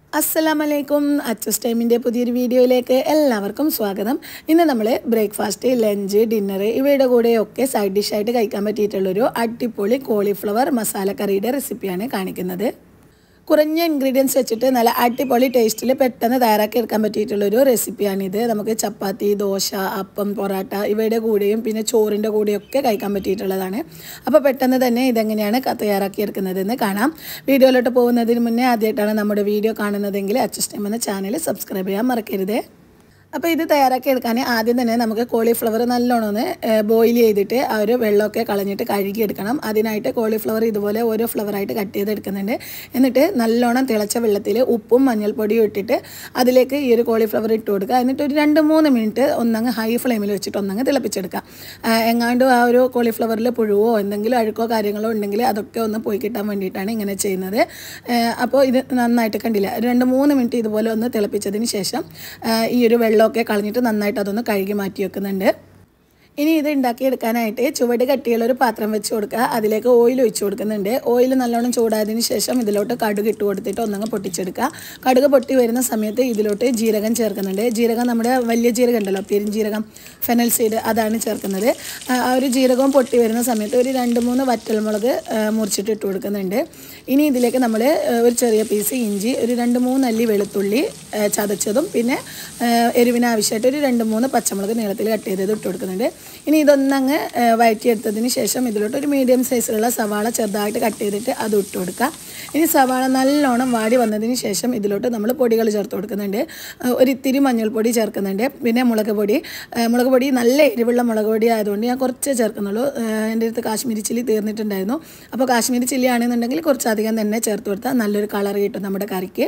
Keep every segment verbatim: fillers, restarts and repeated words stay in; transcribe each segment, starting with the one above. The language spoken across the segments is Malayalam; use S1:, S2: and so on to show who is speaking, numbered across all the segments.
S1: അസ്സലാമലൈക്കും അച്ചൂസ് ടൈമിൻ്റെ പുതിയൊരു വീഡിയോയിലേക്ക് എല്ലാവർക്കും സ്വാഗതം. ഇന്ന് നമ്മൾ ബ്രേക്ക്ഫാസ്റ്റ്, ലഞ്ച്, ഡിന്നർ ഇവയുടെ കൂടെയൊക്കെ സൈഡ് ഡിഷായിട്ട് കഴിക്കാൻ പറ്റിയിട്ടുള്ളൊരു അടിപൊളി കോളിഫ്ലവർ മസാല കറിയുടെ റെസിപ്പിയാണ് കാണിക്കുന്നത്. കുറഞ്ഞ ഇൻഗ്രീഡിയൻസ് വെച്ചിട്ട് നല്ല അടിപൊളി ടേസ്റ്റിൽ പെട്ടെന്ന് തയ്യാറാക്കി എടുക്കാൻ പറ്റിയിട്ടുള്ളൊരു റെസിപ്പിയാണിത്. നമുക്ക് ചപ്പാത്തി, ദോശ, അപ്പം, പൊറോട്ട ഇവയുടെ കൂടെയും പിന്നെ ചോറിൻ്റെ കൂടെയൊക്കെ കഴിക്കാൻ പറ്റിയിട്ടുള്ളതാണ്. അപ്പോൾ പെട്ടെന്ന് തന്നെ ഇതെങ്ങനെയാണ് തയ്യാറാക്കി എടുക്കുന്നതെന്ന് കാണാം. വീഡിയോയിലോട്ട് പോകുന്നതിന് മുന്നേ ആദ്യമായിട്ടാണ് നമ്മുടെ വീഡിയോ കാണുന്നതെങ്കിൽ അച്ചൂസ് ടൈം എന്ന ചാനൽ സബ്സ്ക്രൈബ് ചെയ്യാൻ മറക്കരുത്. അപ്പോൾ ഇത് തയ്യാറാക്കി എടുക്കാൻ ആദ്യം തന്നെ നമുക്ക് കോളിഫ്ലവർ നല്ലോണം ഒന്ന് ബോയിൽ ചെയ്തിട്ട് ആ ഒരു വെള്ളമൊക്കെ കളഞ്ഞിട്ട് കഴുകിയെടുക്കണം. അതിനായിട്ട് കോളിഫ്ലവർ ഇതുപോലെ ഓരോ ഫ്ലവറായിട്ട് കട്ട് ചെയ്തെടുക്കുന്നുണ്ട്. എന്നിട്ട് നല്ലോണം തിളച്ച വെള്ളത്തിൽ ഉപ്പും മഞ്ഞൾപ്പൊടിയും ഇട്ടിട്ട് അതിലേക്ക് ഈ ഒരു കോളിഫ്ലവർ ഇട്ട് കൊടുക്കുക. എന്നിട്ട് ഒരു രണ്ട് മൂന്ന് മിനിറ്റ് ഒന്നങ്ങ് ഹൈ ഫ്ലെയിമിൽ വെച്ചിട്ട് ഒന്നങ്ങ് തിളപ്പിച്ചെടുക്കുക. എങ്ങാണ്ട് ആ ഒരു കോളിഫ്ലവറിൽ പുഴുവോ എന്തെങ്കിലും അഴുക്കോ കാര്യങ്ങളോ ഉണ്ടെങ്കിൽ അതൊക്കെ ഒന്ന് പോയി കിട്ടാൻ വേണ്ടിയിട്ടാണ് ഇങ്ങനെ ചെയ്യുന്നത്. അപ്പോൾ ഇത് നന്നായിട്ട് കണ്ടില്ല, രണ്ട് മൂന്ന് മിനിറ്റ് ഇതുപോലെ ഒന്ന് തിളപ്പിച്ചതിന് ശേഷം ഈ ഒരു വെള്ളം ഒക്കെ കളഞ്ഞിട്ട് നന്നായിട്ട് അതൊന്ന് കഴുകി മാറ്റി വെക്കുന്നുണ്ട്. ഇനി ഇത് ഉണ്ടാക്കിയെടുക്കാനായിട്ട് ചുവട് കട്ടിയുള്ളൊരു പാത്രം വെച്ച് കൊടുക്കുക. അതിലേക്ക് ഓയിൽ ഒഴിച്ച് കൊടുക്കുന്നുണ്ട്. ഓയിൽ നല്ലോണം ചൂടായതിന് ശേഷം ഇതിലോട്ട് കടുക് ഇട്ട് കൊടുത്തിട്ട് ഒന്നങ്ങ് പൊട്ടിച്ചെടുക്കുക. കടുക് പൊട്ടി വരുന്ന സമയത്ത് ഇതിലോട്ട് ജീരകം ചേർക്കുന്നുണ്ട്. ജീരകം നമ്മുടെ വലിയ ജീരകം ഉണ്ടല്ലോ, പെരുംജീരകം, ഫെനൽ സീഡ്, അതാണ് ചേർക്കുന്നത്. ആ ഒരു ജീരകവും പൊട്ടി വരുന്ന സമയത്ത് ഒരു രണ്ട് മൂന്ന് വറ്റൽമുളക് മുറിച്ചിട്ട് ഇട്ട് കൊടുക്കുന്നുണ്ട്. ഇനി ഇതിലേക്ക് നമ്മൾ ഒരു ചെറിയ പീസ് ഇഞ്ചി, ഒരു രണ്ട് മൂന്ന് അല്ലി വെളുത്തുള്ളി ചതച്ചതും പിന്നെ എരിവിന് ആവശ്യമായിട്ട് ഒരു രണ്ട് മൂന്ന് പച്ചമുളക് നീളത്തിൽ കട്ട് ചെയ്തത് ഇട്ട് കൊടുക്കുന്നുണ്ട്. ഇനി ഇതൊന്നങ്ങ് വഴറ്റിയെടുത്തതിന് ശേഷം ഇതിലോട്ട് ഒരു മീഡിയം സൈസിലുള്ള സവാള ചെറുതായിട്ട് കട്ട് ചെയ്തിട്ട് അത് ഇട്ട് കൊടുക്കുക. ഇനി സവാള നല്ലോണം വാടി വന്നതിന് ശേഷം ഇതിലോട്ട് നമ്മൾ പൊടികൾ ചേർത്ത് കൊടുക്കുന്നുണ്ട്. ഒരിത്തിരി മഞ്ഞൾപ്പൊടി ചേർക്കുന്നുണ്ട്, പിന്നെ മുളക് പൊടി. മുളക് പൊടി നല്ല എരിവുള്ള മുളക് പൊടി ആയതുകൊണ്ട് ഞാൻ കുറച്ചേ ചേർക്കുന്നുള്ളൂ. എൻ്റെ അടുത്ത് കാശ്മീരി ചില്ലി തീർന്നിട്ടുണ്ടായിരുന്നു. അപ്പോൾ കാശ്മീരി ചില്ലി ആണെന്നുണ്ടെങ്കിൽ കുറച്ചധികം തന്നെ ചേർത്ത് കൊടുത്താൽ നല്ലൊരു കളർ കിട്ടും നമ്മുടെ കറിക്ക്.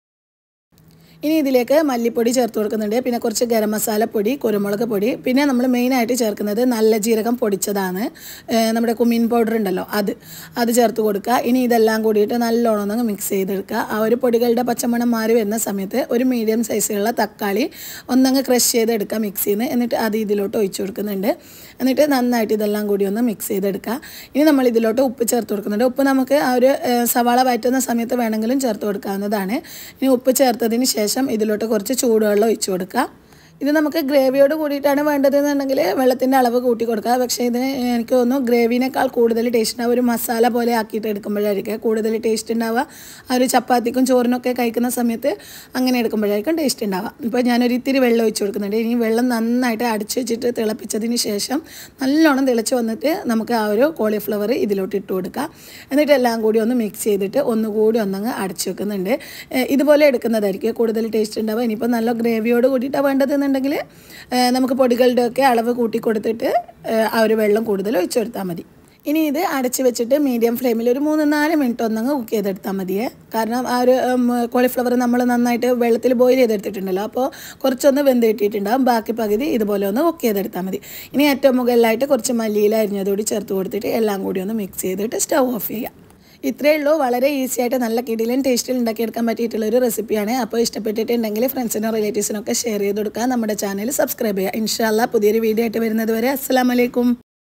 S1: ഇനി ഇതിലേക്ക് മല്ലിപ്പൊടി ചേർത്ത് കൊടുക്കുന്നുണ്ട്, പിന്നെ കുറച്ച് ഗരം മസാലപ്പൊടി, കുരുമുളക് പൊടി, പിന്നെ നമ്മൾ മെയിനായിട്ട് ചേർക്കുന്നത് നല്ല ജീരകം പൊടിച്ചതാണ്, നമ്മുടെ കുമീൻ പൗഡർ ഉണ്ടല്ലോ, അത് അത് ചേർത്ത് കൊടുക്കുക. ഇനി ഇതെല്ലാം കൂടിയിട്ട് നല്ലോണം ഒന്ന് മിക്സ് ചെയ്തെടുക്കുക. ആ ഒരു പൊടികളുടെ പച്ചമണം മാറി വരുന്ന സമയത്ത് ഒരു മീഡിയം സൈസിലുള്ള തക്കാളി ഒന്നങ്ങ് ക്രഷ് ചെയ്തെടുക്കുക മിക്സിയിൽ നിന്ന്. എന്നിട്ട് അത് ഇതിലോട്ട് ഒഴിച്ചു കൊടുക്കുന്നുണ്ട്. എന്നിട്ട് നന്നായിട്ട് ഇതെല്ലാം കൂടി ഒന്ന് മിക്സ് ചെയ്തെടുക്കുക. ഇനി നമ്മൾ ഇതിലോട്ട് ഉപ്പ് ചേർത്ത് കൊടുക്കുന്നുണ്ട്. ഉപ്പ് നമുക്ക് ആ ഒരു സവാള വഴറ്റുന്ന സമയത്ത് വേണമെങ്കിലും ചേർത്ത് കൊടുക്കാവുന്നതാണ്. ഇനി ഉപ്പ് ചേർത്തതിന് ശേഷം ഇതിലോട്ട് കുറച്ച് ചൂടുവെള്ളം ഒഴിച്ചു കൊടുക്കുക. ഇത് നമുക്ക് ഗ്രേവിയോട് കൂടിയിട്ടാണ് വേണ്ടതെന്നുണ്ടെങ്കിൽ വെള്ളത്തിൻ്റെ അളവ് കൂട്ടി കൊടുക്കുക. പക്ഷേ ഇത് എനിക്ക് തോന്നുന്നു ഗ്രേവിനേക്കാൾ കൂടുതൽ ടേസ്റ്റ് ഉണ്ടാവുക ഒരു മസാല പോലെ ആക്കിയിട്ട് എടുക്കുമ്പോഴായിരിക്കും കൂടുതൽ ടേസ്റ്റ് ഉണ്ടാവുക. ആ ഒരു ചപ്പാത്തിക്കും ചോറിനൊക്കെ കഴിക്കുന്ന സമയത്ത് അങ്ങനെ എടുക്കുമ്പോഴായിരിക്കും ടേസ്റ്റ് ഉണ്ടാവുക. ഇപ്പോൾ ഞാനൊരു ഇത്തിരി വെള്ളം ഒഴിച്ച് കൊടുക്കുന്നുണ്ട്. ഇനി വെള്ളം നന്നായിട്ട് അടിച്ച് വെച്ചിട്ട് തിളപ്പിച്ചതിന് ശേഷം നല്ലോണം തിളച്ച് വന്നിട്ട് നമുക്ക് ആ ഒരു കോളിഫ്ലവർ ഇതിലോട്ട് ഇട്ട് കൊടുക്കുക. എന്നിട്ട് എല്ലാം കൂടി ഒന്ന് മിക്സ് ചെയ്തിട്ട് ഒന്നുകൂടി ഒന്നങ്ങ് അടച്ചു വെക്കുന്നുണ്ട്. ഇതുപോലെ എടുക്കുന്നതായിരിക്കും കൂടുതൽ ടേസ്റ്റ് ഉണ്ടാവുക. ഇനിയിപ്പോൾ നല്ല ഗ്രേവിയോട് കൂടിയിട്ടാണ് വേണ്ടത് ണ്ടെങ്കിൽ നമുക്ക് പൊടികളുടെ ഒക്കെ അളവ് കൂട്ടി കൊടുത്തിട്ട് ആ ഒരു വെള്ളം കൂടുതൽ ഒഴിച്ചു കൊടുത്താൽ മതി. ഇനി ഇത് അടച്ച് വെച്ചിട്ട് മീഡിയം ഫ്ലെയിമിൽ ഒരു മൂന്ന് നാല് മിനിറ്റ് ഒന്നങ്ങ് കുക്ക് ചെയ്തെടുത്താൽ മതിയേ. കാരണം ആ ഒരു കോളിഫ്ലവർ നമ്മൾ നന്നായിട്ട് വെള്ളത്തിൽ ബോയിൽ ചെയ്തെടുത്തിട്ടുണ്ടല്ലോ, അപ്പോൾ കുറച്ചൊന്ന് വെന്ത് കിട്ടിയിട്ടുണ്ടാകും. ബാക്കി പകുതി ഇതുപോലെ ഒന്ന് കുക്ക് ചെയ്തെടുത്താൽ മതി. ഇനി ഏറ്റവും മുകളിലായിട്ട് കുറച്ച് മല്ലിയില അരിഞ്ഞതോടി ചേർത്ത് കൊടുത്തിട്ട് എല്ലാം കൂടി ഒന്ന് മിക്സ് ചെയ്തിട്ട് സ്റ്റവ് ഓഫ് ചെയ്യാം. ഇത്രയേ ഉള്ളൂ. വളരെ ഈസി ആയിട്ട് നല്ല കിടിലൻ ടേസ്റ്റിൽ ഉണ്ടാക്കിയെടുക്കാൻ പറ്റിയിട്ടുള്ള ഒരു റെസിപ്പിയാണ്. അപ്പോൾ ഇഷ്ടപ്പെട്ടിട്ടുണ്ടെങ്കിൽ ഫ്രണ്ട്സിനും റിലേറ്റീവ്സിനൊക്കെ ഷെയർ ചെയ്ത് കൊടുക്കുക. നമ്മുടെ ചാനൽ സബ്സ്ക്രൈബ് ചെയ്യുക. ഇൻഷാ അല്ലാഹ് പുതിയൊരു വീഡിയോ ആയിട്ട് വരുന്നത് വരെ അസ്സലാമു അലൈക്കും.